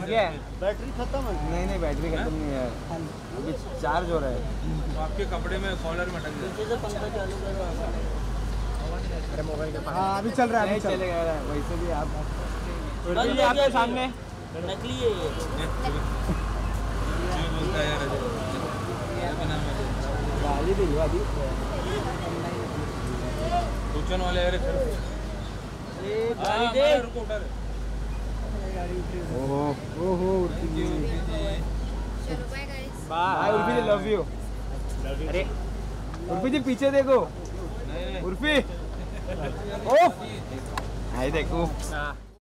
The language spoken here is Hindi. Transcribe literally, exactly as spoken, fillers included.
लग गया है। बैटरी खत्म है? नहीं नहीं बैटरी खत्म नहीं है, अभी चार्ज हो रहा है। आपके कपड़े में कॉलर में अटक गया। पंखा चालू करो। अरे मोबाइल के पास। हाँ अभी चल रहा है, नहीं अभी चल चलेगा वैसे भी आप बंद है आपके सामने नकली है ये। बोलता है यार गाली दिलवा दी सोचने वाले यार गाड़ी दे। ओहो ओहो Urfi ji, bye Urfi ji, love you. अरे उर्फी जी पीछे देखो, उर्फी ओ आई देखो।